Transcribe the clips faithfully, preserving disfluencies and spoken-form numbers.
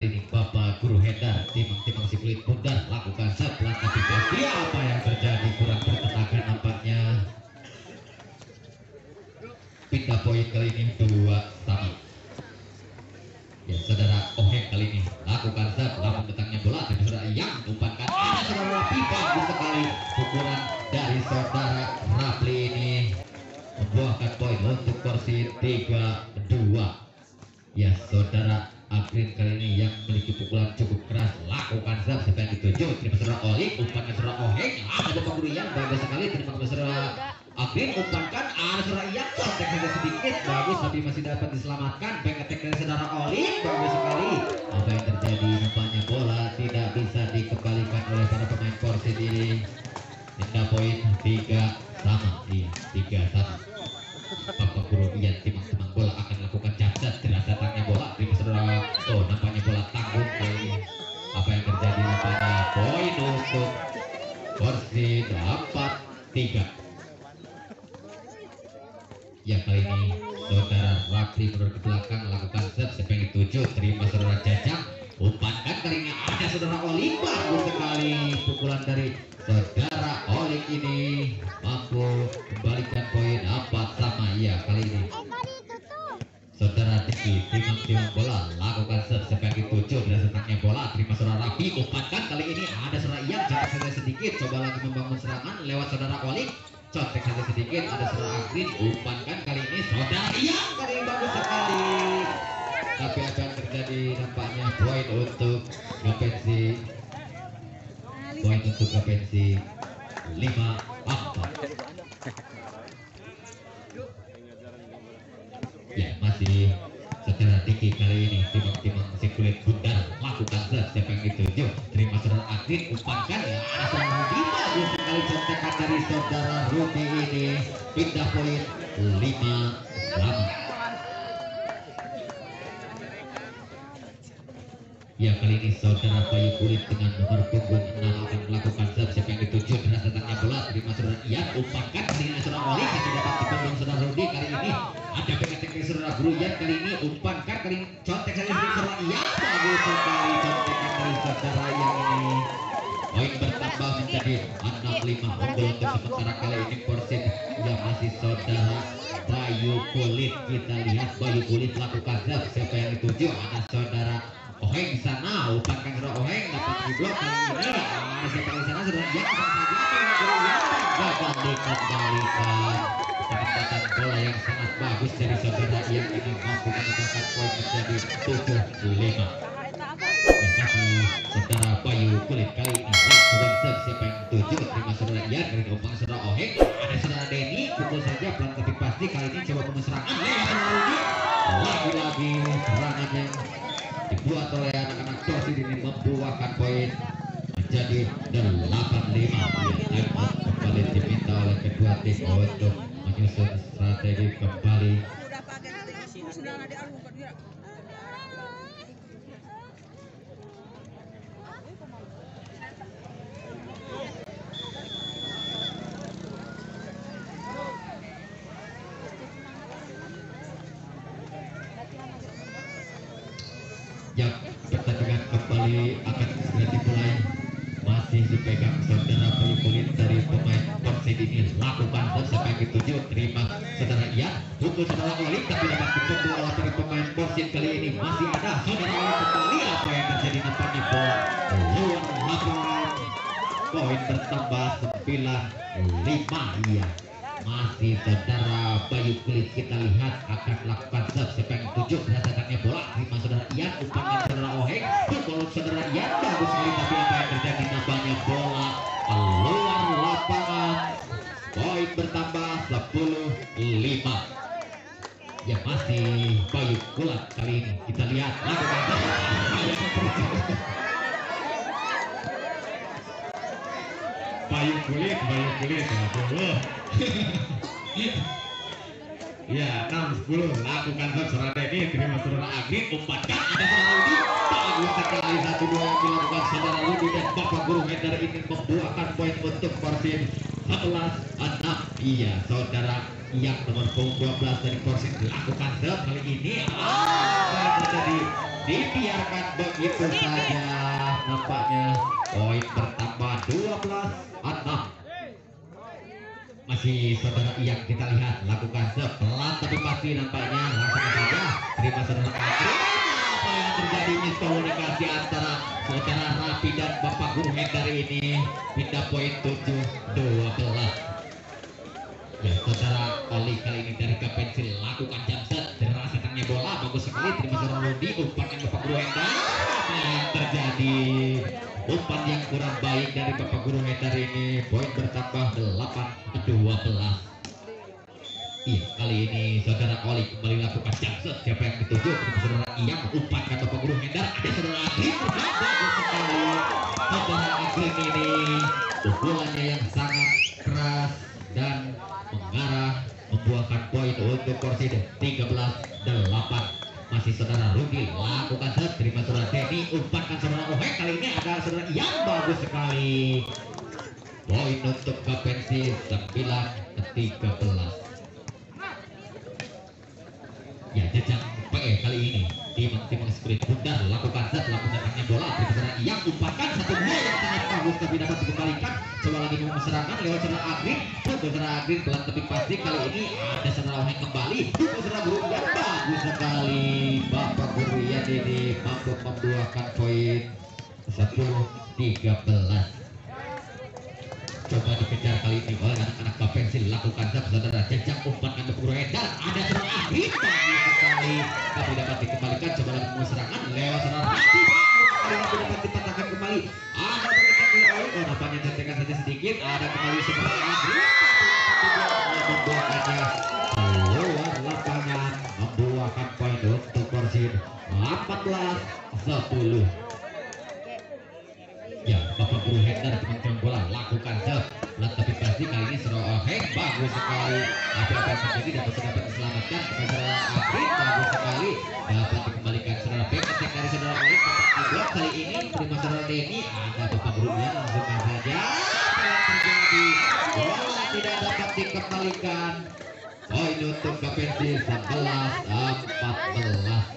ini Bapak Guru Hendar timang-timang si kulit bundar lakukan sebelah tapi dia apa yang terjadi kurang bertenaga nampaknya. Pindah poin kali ini dua sama. Ya saudara Oheng kali ini lakukan set lawan datangnya bola dan saudara yang umpankan ada saudara Rapi bagus sekali pukulan dari saudara Rapli ini membuahkan poin untuk porsi tiga dua. Ya saudara Agrin kali ini yang memiliki pukulan cukup keras lakukan serve siapa yang dituju terima saudara Olik umpankan saudara Oheng ada Bapak Guru yang bagus sekali terima kasih saudara Agrin umpankan ada saudara Ian kontak saja sedikit bagus tapi masih dapat diselamatkan back attack dari saudara Olik bagus sekali apa yang terjadi nampaknya bola tidak bisa dikembalikan oleh para pemain Porsid ini. Hingga poin tiga sama iya tiga sama. Bapak Guru Ian timang-timang bola akan lakukan capsat keras datangnya bola di saudara oh nampaknya bola tanggung kali apa yang terjadi nampaknya poin untuk Porsid empat tiga. Ya kali ini saudara Rapli mundur ke belakang lakukan set siapa yang dituju terima saudara Jajang umpankan kali ini ada saudara Olik bagus sekali pukulan dari saudara Olik ini mampu kembalikan poin empat sama. Ya kali ini saudara Diki timang-timang bola lakukan set siapa yang dituju dan setangnya bola terima saudara Rapi umpankan kali ini ada saudara Ian jatuh saja sedikit coba lagi membangun serangan lewat saudara Olik contek saja sedikit ada saudara Agrin umpankan kali ini saudara Ian kali ini bagus sekali tapi apa yang terjadi nampaknya poin untuk Gapensi poin untuk Gapensi lima empat. Ya masih saudara Diki kali ini timang-timang si kulit bundar lakukan set siapa yang dituju terima saudara Agrin umpankan ya ada saudara Rudi bagus sekali contekan dari saudara Rudi ini pindah poin lima sama. Ya kali ini saudara Bayu Kulit dengan nomor punggung enam akan melakukan serve siapa yang dituju dan datangnya bola terima saudara Ian umpankan kali ini saudara Olik masih dapat dipendung saudara Rudi kali ini ada pengetek dari saudara Guru Ian kali ini umpankan kali ini contek saja dari saudara Ian bagus sekali contekan dari saudara yang ini poin bertambah menjadi enam lima unggul untuk sementara kali ini Porsid yang masih saudara Bayu Kulit kita lihat Bayu Kulit lakukan serve siapa yang dituju ada saudara Oheng di sana, umpankan saudara Oheng dapat diblok kali ini. Nah, siapa di sana saudara Ian gagal dikembalikan. Penempatan bola yang sangat bagus dari saudara Ian ini mampu menambahkan poin menjadi tujuh lima. Dan masih saudara Bayu Kulit kali ini lakukan serve siapa yang dituju terima saudara Ian dari umpankan saudara Oheng. Ada saudara Denny pukul saja pelan tapi pasti kali ini coba pengeserangan lewat saudara Rudi. Lagi-lagi serangan yang dibuat oleh anak-anak Porsid ini membuahkan poin menjadi delapan lima. Kembali diminta oleh kedua tim untuk menyusun strategi kembali. Ya, pertandingan kembali akan segera dimulai. Masih dipegang saudara Bayu Kulit dari pemain Porsid ini lakukan serve siapa yang dituju terima saudara Ian pukul saudara Olik tapi dapat ditunggu oleh dari pemain Porsid kali ini masih ada saudara Olik kembali apa yang terjadi nampaknya bola keluar lapangan poin bertambah sembilan lima. Iya masih saudara Bayu Kulit kita lihat akan melakukan serve siapa yang dituju berdasarkannya bola terima saudara Ian umpankan saudara Oheng pukul saudara Ian bagus sekali tapi apa yang terjadi nampaknya bola keluar lapangan poin bertambah sepuluh lima. Ya masih Bayu Kulit kali ini kita lihat lakukan Bayu Kulit Bayu Kulit aduh ya enam sepuluh lakukan serve saudara ini terima saudara Agri umpankan ada saudara Rudi bagus sekali satu dua yang dilakukan saudara Rudi dan Bapak Guru Hendar ini membuahkan poin untuk Porsid sebelas enam. Iya saudara yang nomor punggung dua belas dari Porsid lakukan serve kali ini apa yang terjadi dibiarkan begitu saja. Nampaknya poin bertambah dua belas enam. Masih saudara yang kita lihat lakukan sepelan tapi pasti nampaknya langsung saja terima saudara Adri. Apa yang terjadi miskomunikasi antara saudara Rapi dan Bapak Guru Hendar ini pindah poin tujuh dua belas. Ya saudara Oli kali ini dari Kapensil lakukan jamset deras datangnya bola bagus sekali terima saudara Rudi umpankan Bapak Guru Hendar. Apa yang terjadi? Umpan yang kurang baik dari Bapak Guru Hendar ini poin bertambah delapan dua belas. Iya kali ini saudara Oli kembali lakukan jamset siapa yang dituju kepada saudara Iyang umpankan Bapak Guru Hendar ada saudara Agri bagus sekali saudara Agri ini pukulannya yang sangat keras dan mengarah membuahkan poin untuk Korsida tiga belas delapan. Masih saudara Rudi lakukan set terima saudara Denny umpankan saudara Ohe kali ini ada saudara yang bagus sekali poin untuk Kapensi sembilan tiga belas. Ya jejak P E kali ini timang-timang Spirit Bundar lakukan set lakukan datangnya bola terima saudara yang umpankan satu bola yang sangat bagus tapi dapat dikembalikan coba lagi mau serangan lewat saudara Agri saudara Agri pelan tapi pasti kali ini ada saudara Ohe kembali saudara Guru yang bagus sekali Bapak Guru ya ini mampu membuahkan poin sepuluh tiga belas. Coba dikejar kali ini oleh anak-anak Kapensil lakukan set saudara jejak umpankan Bapak Guru Hendar ada saudara Agri bagus sekali tapi dapat dikembalikan coba lagi mau serangan lewat saudara Rati kali ini dapat dipatahkan kembali ada berkejar oleh Oli oh nampaknya tentengan saja sedikit ada kembali saudara Agri membuahkannya keluar lapangan membuahkan poin untuk Korsid empat belas sepuluh. Ya Bapak Guru Hendar teman-teman bola lakukan set tapi pasti kali ini saudara Heng bagus sekali apa-apa yang terjadi dapat dapat diselamatkan saudara Agri bagus sekali dapat dikembalikan saudara Bek attack dari saudara Oli tempat kali ini terima saudara Denny ada Bapak Guru ya langsung saja yang terjadi bola tidak dapat dikembalikan poin untuk Kapensi sebelas empat belas.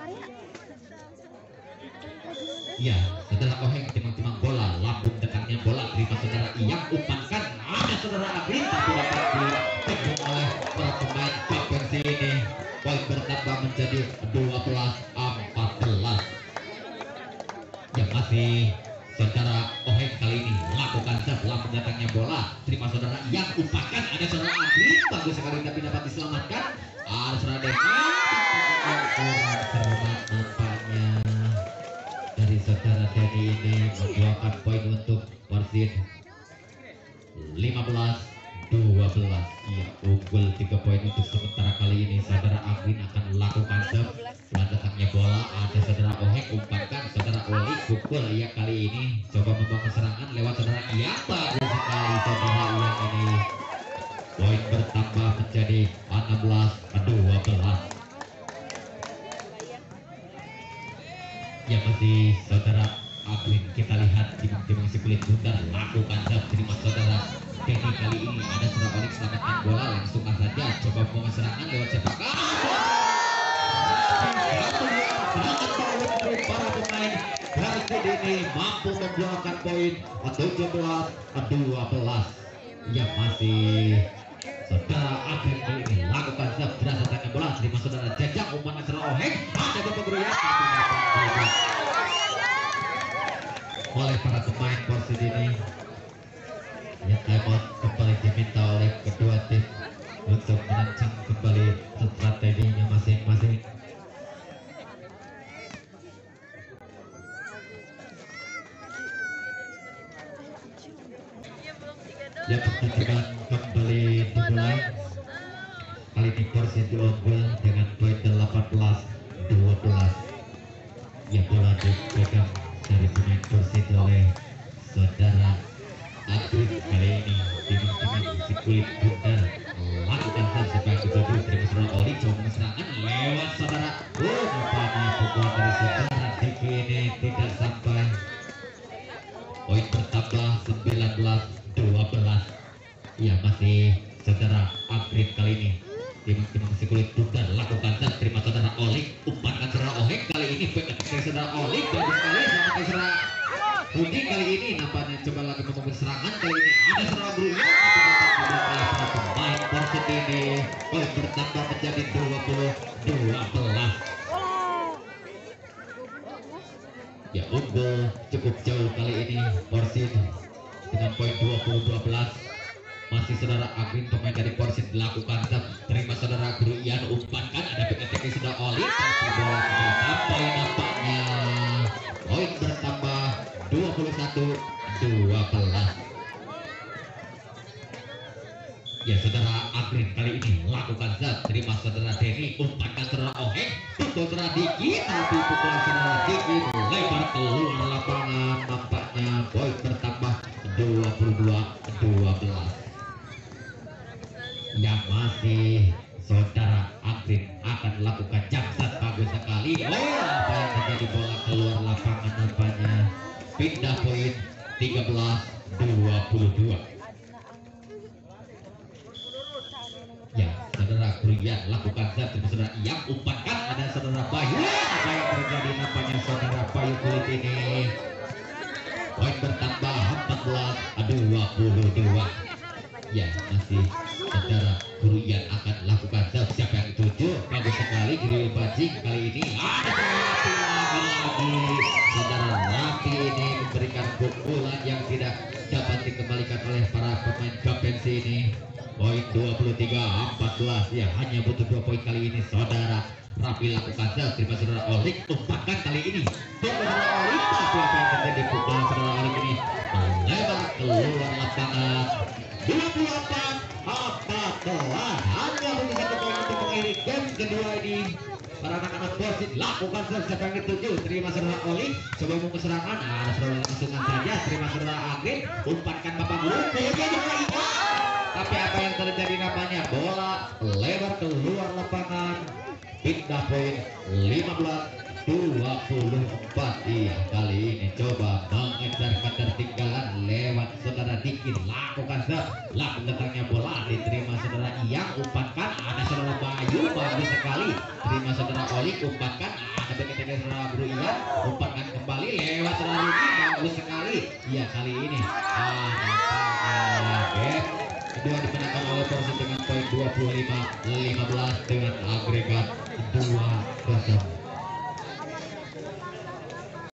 Ya saudara Oheng timang-timang bola lambung dekatnya bola terima saudara Iyang umpankan ada saudara Agri tapi dapat ditembak oleh para pemain Kapensi ini poin bertambah menjadi dua belas empat belas. Ya masih saudara Oheng kali ini lakukan set lambung datangnya bola terima saudara Iyang umpankan ada saudara Agri bagus sekali tapi dapat diselamatkan ada saudara Denny kurang cermat nampaknya dari saudara Denny ini membuahkan poin untuk Korsid lima belas dua belas. Ia unggul tiga poin untuk sementara kali ini saudara Agri akan melakukan set pelan datangnya bola ada saudara Oheng umpankan saudara Oli pukul ia kali ini coba membangun serangan lewat saudara Iyang bagus sekali saudara Iyang ini poin bertambah menjadi enam belas dua belas. Ya masih saudara Agri kita lihat timang-timang Spirit Bundar lakukan set terima saudara Denny kali ini ada saudara Oli selamatkan bola langsung saja coba membangun serangan lewat sepak dari para pemain Korsid ini mampu membuahkan poin tujuh belas dua belas. Ya masih saudara Agri ini lakukan set deras datangnya bola terima saudara jejak umpan saudara Oheng ada Bapak Guru ya oleh para pemain Korsid ini ya timeout kembali diminta oleh kedua tim untuk merancang kembali strateginya masing-masing. Ya pertandingan kembali dimulai kali ini Korsid unggul dengan poin delapan belas dua belas. Ya bola dipegang dari pemain Korsid oleh saudara Agri kali ini timang-timang Spirit Bundar lakukan set sebagai dituju terima saudara Oli coba serangan lewat saudara oh nampaknya pukulan dari saudara Diki ini tidak sampai poin bertambah sembilan belas dua belas. Ya masih saudara Agri kali ini timang-timang si kulit bukan lakukan dan terima saudara Olik umpankan saudara Olik kali ini back attack saudara Olik bagus sekali sama saudara Budi kali ini nampaknya coba lagi membangun serangan kali ini ada saudara Bruno tapi dapat dibuat oleh para pemain Persib ini poin bertambah menjadi dua puluh dua belas. Ya unggul cukup jauh kali ini Persib dengan poin dua puluh dua belas. Masih saudara Agrin pemain dari Persib dilakukan terima saudara Guru Ian umpankan ada back attack sudah Oli tapi bola tidak sampai nampaknya poin bertambah dua puluh satu dua belas. Ya saudara Agrin kali ini lakukan zat terima saudara Denny umpankan saudara Oheng pukul saudara Diki tapi pukulan saudara Diki lebar keluar lapangan nampaknya poin bertambah dua puluh dua dua belas. Yang masih saudara Agrin akan melakukan jamsat bagus sekali. Oh apa yang terjadi bola keluar lapangan nampaknya pindah poin tiga belas dua puluh dua. Ya saudara Kurian lakukan zat terima saudara yang umpankan ada saudara Bayu apa yang terjadi nampaknya saudara Bayu kulit ini poin bertambah empat belas dua puluh dua. Ya masih saudara Kurian akan lakukan zat siapa yang dituju bagus sekali Grill Bajing kali ini ada Rapi lagi-lagi saudara Rapi ini memberikan pukulan yang tidak dapat dikembalikan oleh para pemain Gapensi ini poin dua puluh tiga empat belas. Ya hanya butuh dua poin kali ini saudara Rapi lakukan zat terima saudara Olik umpankan kali ini saudara Olik tapi apa yang terjadi pukulan saudara Olik ini melebar keluar lapangan dua puluh empat empat belas. Hanya butuh satu poin untuk mengakhiri game kedua ini para anak-anak Persib lakukan siapa yang dituju terima saudara Oli coba mau ke serangan nah, ada saudara langsungan saja terima saudara Agri umpankan bapak guru bolanya juga iya tapi apa yang terjadi namanya bola lebar keluar lapangan pindah poin lima belas dua puluh empat. Iya kali ini coba mengejar ketertinggalan lewat saudara Diki lakukan zat lakukan datangnya bola diterima saudara Iyang umpankan ada saudara Bayu bagus sekali terima saudara Oli umpankan ada begitu saudara Bro Iyang umpankan kembali lewat saudara Ruki bagus sekali. Iya kali ini ah nampaknya game kedua dimenangkan oleh Persib dengan poin dua puluh lima lima belas dengan agregat dua kosong.